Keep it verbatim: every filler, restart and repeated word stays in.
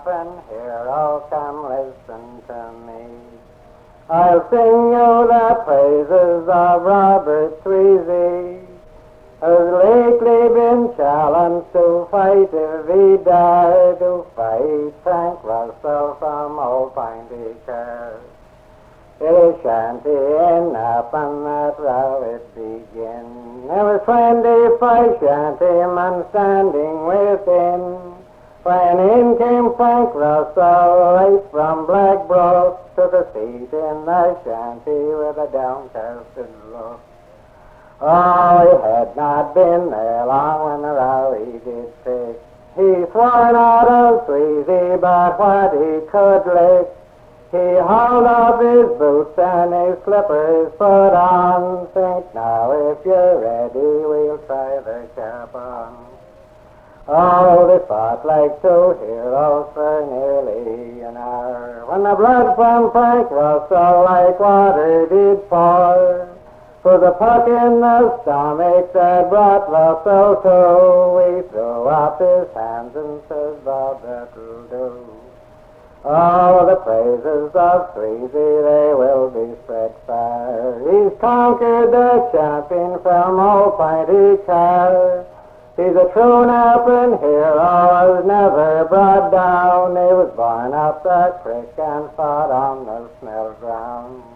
Napan hero, come listen to me. I'll sing you the praises of Robert Tweezy, who's lately been challenged to fight if he dared to fight Frank Russell from Old Piney Car. It is shanty in Napan that row it begin. There was twenty-five shantymen standing within, when in came Frank Russell, right from Blackbrook, took a seat in the shanty with a downcasted look. Oh, he had not been there long when the row he did pick. He swore not of Tweezy, but what he could lick. He hauled off his boots and his slippers put on. Think now, if you're ready, we'll try the cap on. Oh, they fought like two heroes for nearly an hour, when the blood from Frank Russell like water did pour. For the puck in the stomach that brought Russell to, he threw up his hands and says, Bob, that'll do. Oh, the praises of Tweezy, they will be spread far. He's conquered the champion from Old Piney Car. He's a true Napan hero, was never brought down. He was born up the creek and fought on the Snell ground.